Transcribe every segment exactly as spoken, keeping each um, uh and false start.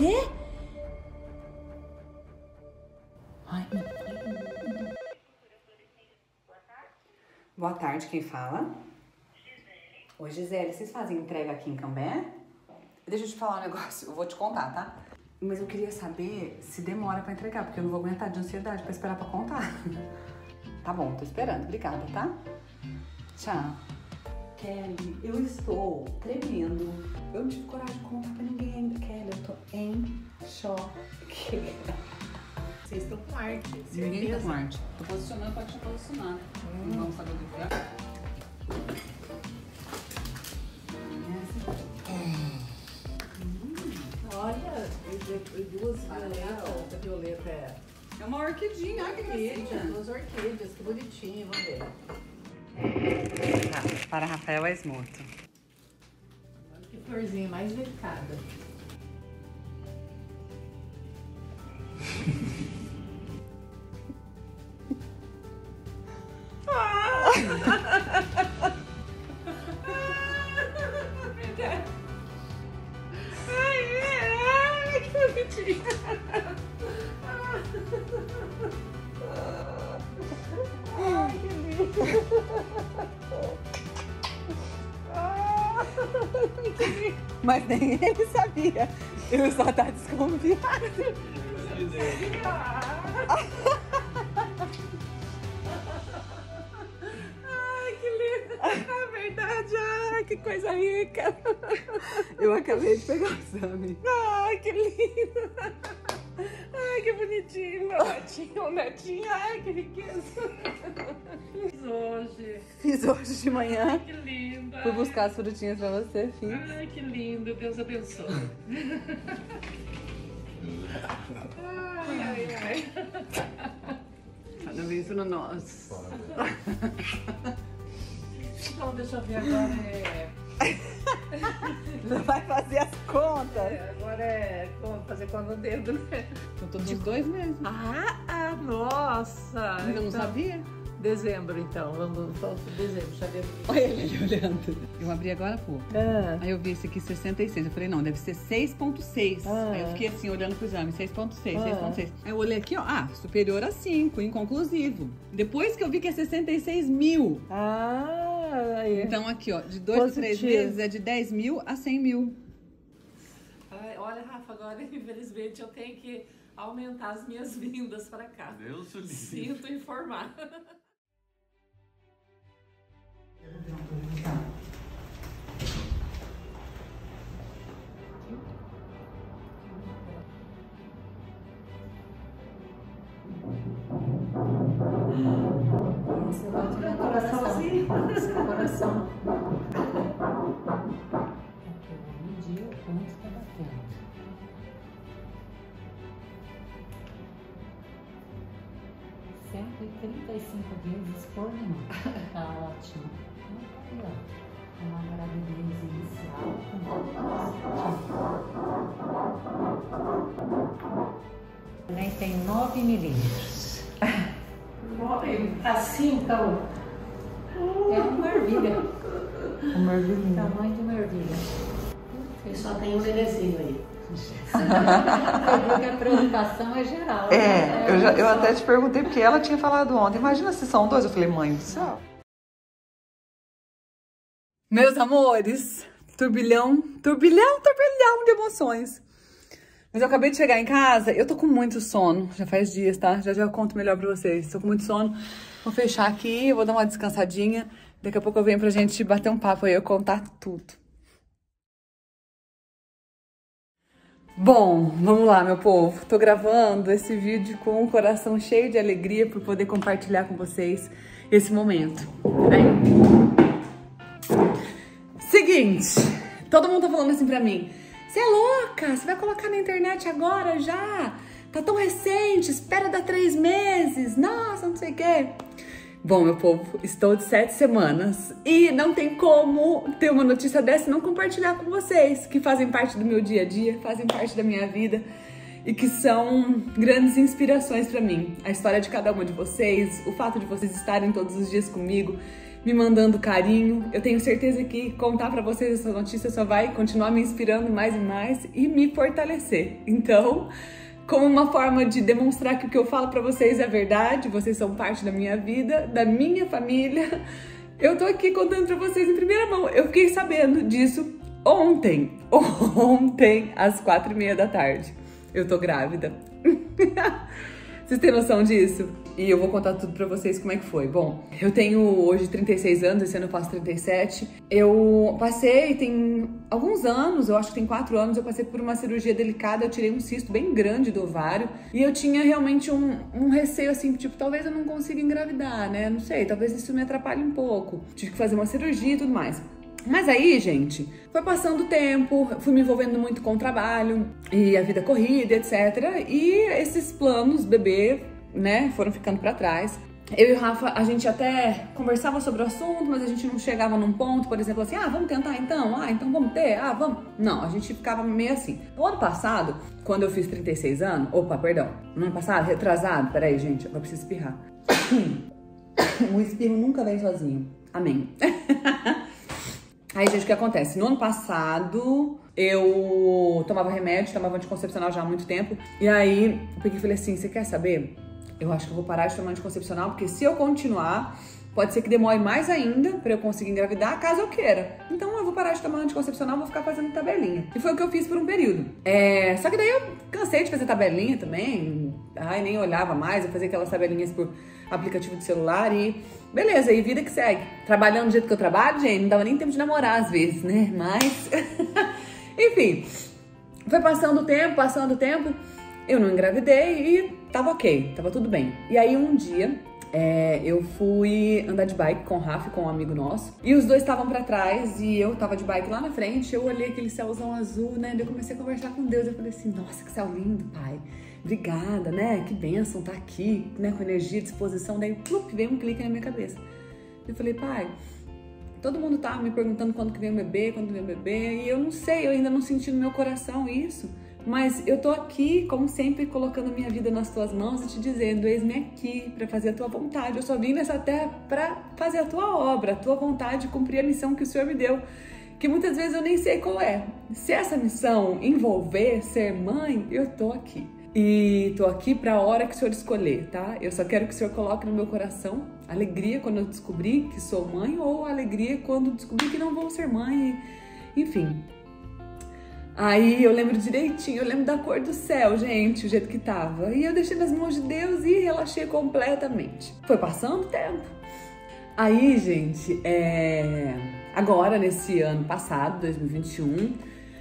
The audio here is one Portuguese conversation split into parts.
quê? Ai, meu Deus. Boa tarde, quem fala? Gisele. Oi, Gisele, vocês fazem entrega aqui em Cambé? Deixa eu te falar um negócio, eu vou te contar, tá? Mas eu queria saber se demora pra entregar, porque eu não vou aguentar de ansiedade pra esperar pra contar. Tá bom, tô esperando. Obrigada, tá? Tchau. Kelly, eu estou tremendo. Eu não tive coragem de contar pra ninguém ainda, Kelly. Eu tô em choque. Vocês estão com arte, Ninguém tá com arte. Tô posicionando pra te posicionar. Hum. Não vamos saber do que é. Hum. Olha, e duas violetas. A violeta é... É uma orquidinha, olha que gracinha. Duas orquídeas, que bonitinho, vamos ver. Tá, para Rafael Esmoto. Olha que florzinha mais delicada. Ai, que bonitinho. Ai, que lindo. Mas nem ele sabia. Eu só tá desconfiado. Ai, que lindo. É verdade. Ai, que coisa rica. Eu acabei de pegar o Sammy. Ai, que lindo. Ai, que bonitinho, meu netinho, um netinho. Ai, que riqueza. Fiz hoje. Fiz hoje de manhã. Ai, que lindo. Fui buscar as frutinhas pra você, filho. Ai, que lindo. Deus abençoe. Ai, ai, ai. Cada vez no nosso. Então, deixa eu ver agora. É... Vai fazer as contas. É, agora é fazer conta no dedo, né? Eu tô dos dois meses. Ah, ah, nossa! Ainda não então, sabia? Dezembro, então. Vamos para dezembro, janeiro. Olha ele olhando. Eu abri agora há pouco. Ah. Aí eu vi esse aqui sessenta e seis. Eu falei, não, deve ser seis ponto seis. Ah. Aí eu fiquei assim, olhando pro exame, seis ponto seis, Ah. seis ponto seis. Aí eu olhei aqui, ó, ah, superior a cinco, inconclusivo. Depois que eu vi que é sessenta e seis mil. Ah, aí. Então aqui, ó, de dois a três meses é de dez mil a cem mil. Ai, olha, Rafa, agora infelizmente eu tenho que aumentar as minhas vindas para cá. Deus o livre. Sinto informar. Você vai tirar coraçãozinho. Seu coração. Aqui, eu vou medir o quanto está batendo. cento e trinta e cinco vezes por minuto. Tá ótimo. Aí, ó. Uma gravidez inicial com nem tem nove milímetros. Assim, então. É uma ervilha. Uma ervilha. Tamanho de uma ervilha. E só tem um bebezinho aí. Eu que a preocupação é geral. É, né? eu, já, eu só... até te perguntei, porque ela tinha falado ontem. Imagina se são dois. Eu falei, mãe do céu. Meus amores, turbilhão, turbilhão, turbilhão de emoções. Mas eu acabei de chegar em casa, eu tô com muito sono, já faz dias, tá? Já já conto melhor pra vocês, tô com muito sono. Vou fechar aqui, vou dar uma descansadinha. Daqui a pouco eu venho pra gente bater um papo aí, eu contar tudo. Bom, vamos lá, meu povo. Tô gravando esse vídeo com o coração cheio de alegria por poder compartilhar com vocês esse momento. Aí. Seguinte, todo mundo tá falando assim pra mim. Você é louca? Você vai colocar na internet agora já? Tá tão recente, espera dar três meses. Nossa, não sei o quê. Bom, meu povo, estou de sete semanas e não tem como ter uma notícia dessa e não compartilhar com vocês, que fazem parte do meu dia a dia, fazem parte da minha vida e que são grandes inspirações pra mim. A história de cada uma de vocês, o fato de vocês estarem todos os dias comigo, me mandando carinho. Eu tenho certeza que contar pra vocês essa notícia só vai continuar me inspirando mais e mais e me fortalecer. Então, como uma forma de demonstrar que o que eu falo pra vocês é verdade, vocês são parte da minha vida, da minha família, eu tô aqui contando pra vocês em primeira mão. Eu fiquei sabendo disso ontem, ontem, às quatro e meia da tarde. Eu tô grávida. Vocês têm noção disso? E eu vou contar tudo pra vocês como é que foi. Bom, eu tenho hoje trinta e seis anos, esse ano eu faço trinta e sete. Eu passei, tem alguns anos, eu acho que tem quatro anos, eu passei por uma cirurgia delicada, eu tirei um cisto bem grande do ovário. E eu tinha realmente um, um receio assim, tipo, talvez eu não consiga engravidar, né? Não sei, talvez isso me atrapalhe um pouco. Tive que fazer uma cirurgia e tudo mais. Mas aí, gente, foi passando o tempo, fui me envolvendo muito com o trabalho e a vida corrida, etcétera. E esses planos, bebê, né, foram ficando pra trás. Eu e o Rafa, a gente até conversava sobre o assunto, mas a gente não chegava num ponto, por exemplo, assim, ah, vamos tentar então? Ah, então vamos ter? Ah, vamos? Não, a gente ficava meio assim. No ano passado, quando eu fiz trinta e seis anos, opa, perdão, no ano passado, retrasado, peraí, gente, eu preciso espirrar. O espirro nunca vem sozinho. Amém. Aí, gente, o que acontece? No ano passado, eu tomava remédio, tomava anticoncepcional já há muito tempo. E aí, eu peguei e falei assim, você quer saber? Eu acho que eu vou parar de tomar anticoncepcional, porque se eu continuar, pode ser que demore mais ainda pra eu conseguir engravidar, caso eu queira. Então, eu vou parar de tomar anticoncepcional, vou ficar fazendo tabelinha. E foi o que eu fiz por um período. É... Só que daí eu cansei de fazer tabelinha também. Ai, nem olhava mais, eu fazia aquelas tabelinhas por aplicativo de celular e... Beleza, e vida que segue. Trabalhando do jeito que eu trabalho, gente, não dava nem tempo de namorar às vezes, né? Mas, enfim, foi passando o tempo, passando o tempo, eu não engravidei e tava ok, tava tudo bem. E aí um dia, é, eu fui andar de bike com o Rafa, com um amigo nosso, e os dois estavam pra trás e eu tava de bike lá na frente, eu olhei aquele céuzão azul, né? Eu comecei a conversar com Deus, eu falei assim, nossa, que céu lindo, pai. Obrigada, né? Que bênção tá aqui, né? Com energia, disposição. Daí, plup, veio um clique na minha cabeça. Eu falei, pai, todo mundo tá me perguntando quando que vem o bebê, quando vem o bebê. E eu não sei, eu ainda não senti no meu coração isso. Mas eu tô aqui, como sempre, colocando a minha vida nas tuas mãos e te dizendo, eis-me aqui pra fazer a tua vontade. Eu só vim nessa terra pra fazer a tua obra, a tua vontade, cumprir a missão que o Senhor me deu. Que muitas vezes eu nem sei qual é. Se essa missão envolver ser mãe, eu tô aqui. E tô aqui pra hora que o Senhor escolher, tá? Eu só quero que o Senhor coloque no meu coração alegria quando eu descobrir que sou mãe ou alegria quando descobrir que não vou ser mãe, enfim. Aí eu lembro direitinho, eu lembro da cor do céu, gente, o jeito que tava. E eu deixei nas mãos de Deus e relaxei completamente. Foi passando o tempo. Aí, gente, é... agora, nesse ano passado, dois mil e vinte e um,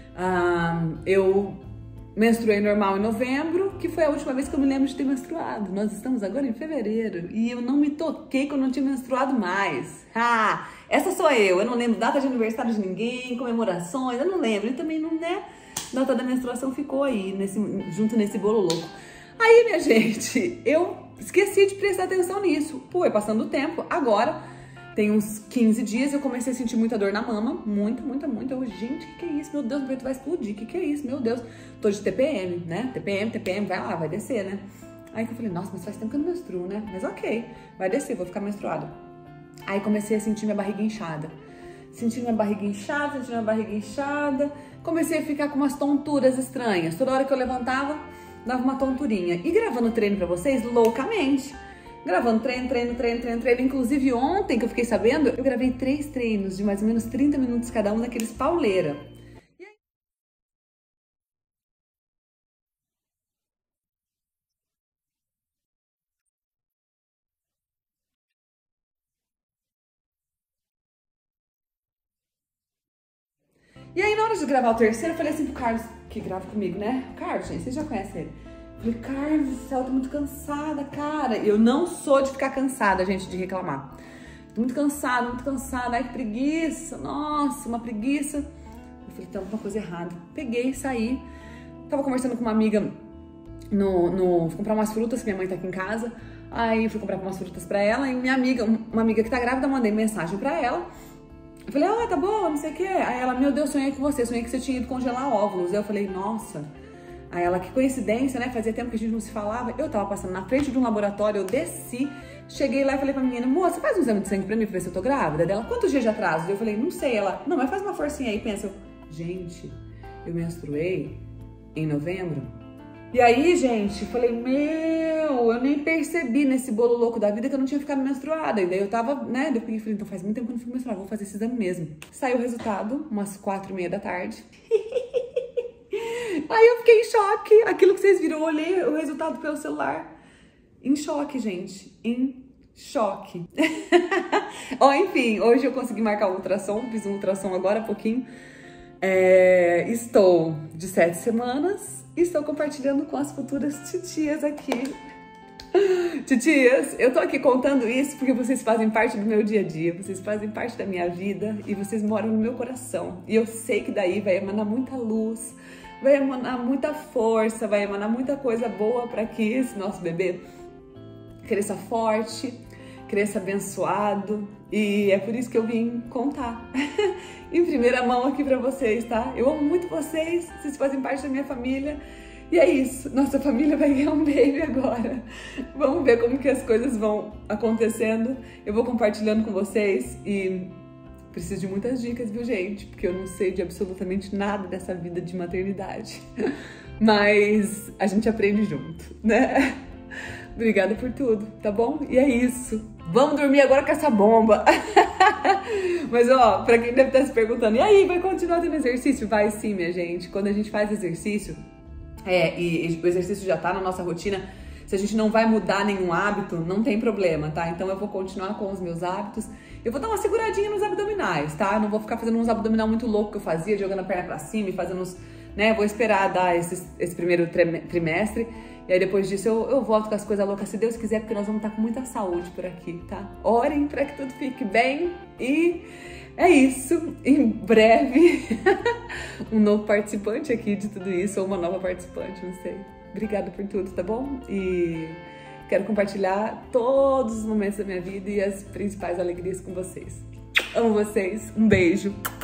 ah, eu... menstruei normal em novembro, que foi a última vez que eu me lembro de ter menstruado. Nós estamos agora em fevereiro e eu não me toquei que eu não tinha menstruado mais. Ah, essa sou eu. Eu não lembro data de aniversário de ninguém, comemorações, eu não lembro. E também não, né? Data da menstruação ficou aí, nesse, junto nesse bolo louco. Aí, minha gente, eu esqueci de prestar atenção nisso. Pô, é passando o tempo. Agora, tem uns quinze dias, eu comecei a sentir muita dor na mama. Muita, muita, muita. Eu, gente, que que é isso? Meu Deus, meu peito vai explodir. Que que é isso? Meu Deus. Tô de T P M, né? T P M, T P M, vai lá, vai descer, né? Aí que eu falei, nossa, mas faz tempo que eu não menstruo, né? Mas ok, vai descer, vou ficar menstruada. Aí comecei a sentir minha barriga inchada. Senti minha barriga inchada, senti minha barriga inchada. Comecei a ficar com umas tonturas estranhas. Toda hora que eu levantava, dava uma tonturinha. E gravando treino pra vocês, loucamente. Gravando treino, treino, treino, treino, treino. Inclusive ontem que eu fiquei sabendo, eu gravei três treinos de mais ou menos trinta minutos cada um daqueles pauleira. E aí... E aí, na hora de gravar o terceiro, eu falei assim pro Carlos, que grava comigo, né? Carlos, gente, vocês já conhecem ele. Eu falei, Carlos do céu, eu tô muito cansada, cara. Eu não sou de ficar cansada, gente, de reclamar. Tô muito cansada, muito cansada. Ai, que preguiça. Nossa, uma preguiça. Eu falei, tem alguma coisa errada. Peguei, saí. Tava conversando com uma amiga no, no... Fui comprar umas frutas, que minha mãe tá aqui em casa. Aí fui comprar umas frutas pra ela. E minha amiga, uma amiga que tá grávida, mandei mensagem pra ela. Eu falei, ah, tá boa, não sei o quê. Aí ela, meu Deus, sonhei com você. Sonhei que você tinha ido congelar óvulos. Aí eu falei, nossa... Aí ela, que coincidência, né? Fazia tempo que a gente não se falava. Eu tava passando na frente de um laboratório, eu desci, Cheguei lá e falei pra menina, moça, faz um exame de sangue pra mim pra ver se eu tô grávida dela. Quantos dias de atraso? Eu falei, não sei. Ela, não, mas faz uma forcinha aí. Pensa, eu, gente, eu menstruei em novembro. E aí, gente, falei, meu, eu nem percebi nesse bolo louco da vida que eu não tinha ficado menstruada. E daí eu tava, né, eu falei, então faz muito tempo que eu não fico menstruada, vou fazer esse exame mesmo. Saiu o resultado, umas quatro e meia da tarde. Aí eu fiquei em choque. Aquilo que vocês viram, eu olhei o resultado pelo celular. Em choque, gente. Em choque. Ó, enfim, hoje eu consegui marcar o ultrassom. Fiz um ultrassom agora há pouquinho. É, estou de sete semanas. E estou compartilhando com as futuras titias aqui. Titias, eu tô aqui contando isso porque vocês fazem parte do meu dia a dia. Vocês fazem parte da minha vida. E vocês moram no meu coração. E eu sei que daí vai emanar muita luz. Vai emanar muita força. Vai emanar muita coisa boa para que esse nosso bebê cresça forte, cresça abençoado, e é por isso que eu vim contar em primeira mão aqui pra vocês, tá? Eu amo muito vocês, vocês fazem parte da minha família, e é isso, nossa família vai ganhar um baby agora. Vamos ver como que as coisas vão acontecendo, eu vou compartilhando com vocês, e preciso de muitas dicas, viu, gente? Porque eu não sei de absolutamente nada dessa vida de maternidade, mas a gente aprende junto, né? Obrigada por tudo, tá bom? E é isso. Vamos dormir agora com essa bomba. Mas, ó, pra quem deve estar se perguntando, e aí, vai continuar tendo exercício? Vai sim, minha gente. Quando a gente faz exercício, é, e, e o exercício já tá na nossa rotina, se a gente não vai mudar nenhum hábito, não tem problema, tá? Então eu vou continuar com os meus hábitos. Eu vou dar uma seguradinha nos abdominais, tá? Eu não vou ficar fazendo uns abdominal muito louco que eu fazia, jogando a perna pra cima e fazendo uns, né? Vou esperar dar esse, esse primeiro trimestre. E aí depois disso eu, eu volto com as coisas loucas, se Deus quiser, porque nós vamos estar com muita saúde por aqui, tá? Orem para que tudo fique bem e é isso. Em breve, um novo participante aqui de tudo isso, ou uma nova participante, não sei. Obrigada por tudo, tá bom? E quero compartilhar todos os momentos da minha vida e as principais alegrias com vocês. Amo vocês, um beijo.